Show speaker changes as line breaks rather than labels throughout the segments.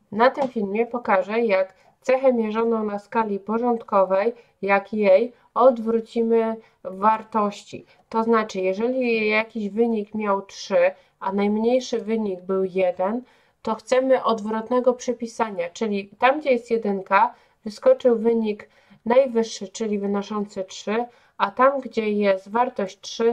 Na tym filmie pokażę, jak cechę mierzoną na skali porządkowej, jak jej odwrócimy wartości. To znaczy, jeżeli jakiś wynik miał 3, a najmniejszy wynik był 1, to chcemy odwrotnego przypisania, czyli tam, gdzie jest 1, wyskoczył wynik najwyższy, czyli wynoszący 3, a tam, gdzie jest wartość 3,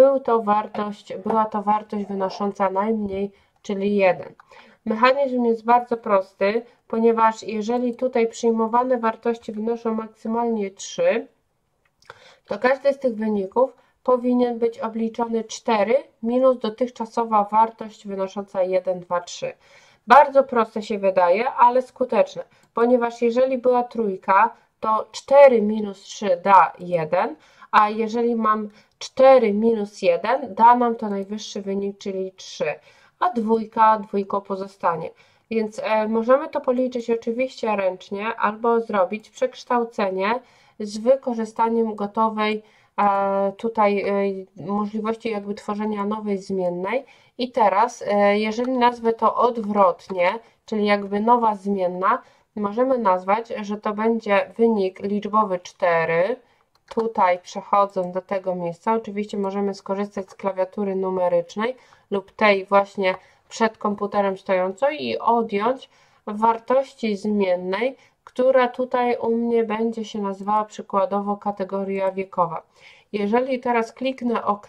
była to wartość wynosząca najmniej, czyli 1. Mechanizm jest bardzo prosty, ponieważ jeżeli tutaj przyjmowane wartości wynoszą maksymalnie 3, to każdy z tych wyników powinien być obliczony 4 minus dotychczasowa wartość wynosząca 1, 2, 3. Bardzo proste się wydaje, ale skuteczne, ponieważ jeżeli była trójka, to 4 minus 3 da 1, a jeżeli mam 4 minus 1, da nam to najwyższy wynik, czyli 3, a dwójką pozostanie. Więc możemy to policzyć oczywiście ręcznie, albo zrobić przekształcenie z wykorzystaniem gotowej tutaj możliwości jakby tworzenia nowej zmiennej. I teraz, jeżeli nazwę to odwrotnie, czyli jakby nowa zmienna, możemy nazwać, że to będzie wynik liczbowy 4. Tutaj przechodząc do tego miejsca, oczywiście możemy skorzystać z klawiatury numerycznej lub tej właśnie przed komputerem stojącej i odjąć wartości zmiennej, która tutaj u mnie będzie się nazywała przykładowo kategoria wiekowa. Jeżeli teraz kliknę OK,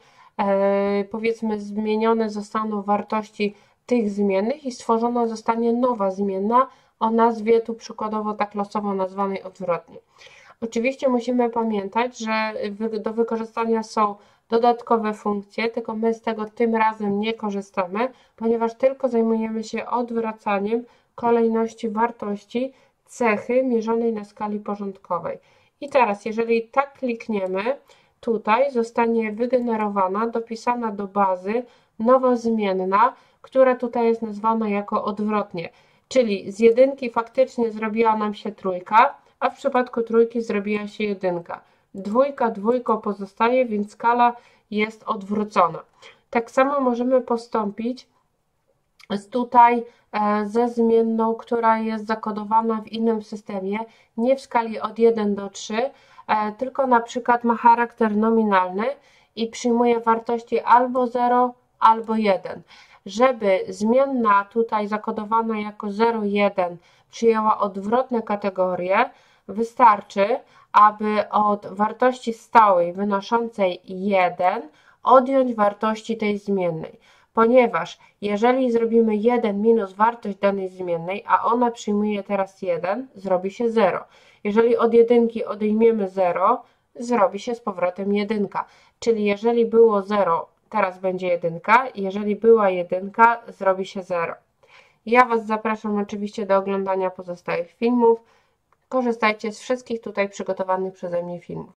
powiedzmy zmienione zostaną wartości tych zmiennych i stworzona zostanie nowa zmienna o nazwie tu przykładowo tak losowo nazwanej odwrotnie. Oczywiście musimy pamiętać, że do wykorzystania są dodatkowe funkcje, tylko my z tego tym razem nie korzystamy, ponieważ tylko zajmujemy się odwracaniem kolejności wartości cechy mierzonej na skali porządkowej. I teraz, jeżeli tak klikniemy, tutaj zostanie wygenerowana, dopisana do bazy nowa zmienna, która tutaj jest nazwana jako odwrotnie. Czyli z jedynki faktycznie zrobiła nam się trójka, a w przypadku trójki zrobiła się jedynka. Dwójka dwójką pozostaje, więc skala jest odwrócona. Tak samo możemy postąpić tutaj ze zmienną, która jest zakodowana w innym systemie, nie w skali od 1 do 3, tylko na przykład ma charakter nominalny i przyjmuje wartości albo 0, albo 1. Żeby zmienna tutaj zakodowana jako 0,1 przyjęła odwrotne kategorie, wystarczy, aby od wartości stałej wynoszącej 1 odjąć wartości tej zmiennej. Ponieważ jeżeli zrobimy 1 minus wartość danej zmiennej, a ona przyjmuje teraz 1, zrobi się 0. Jeżeli od jedynki odejmiemy 0, zrobi się z powrotem 1. Czyli jeżeli było 0, teraz będzie 1, jeżeli była 1, zrobi się 0. Ja Was zapraszam oczywiście do oglądania pozostałych filmów. Korzystajcie z wszystkich tutaj przygotowanych przeze mnie filmów.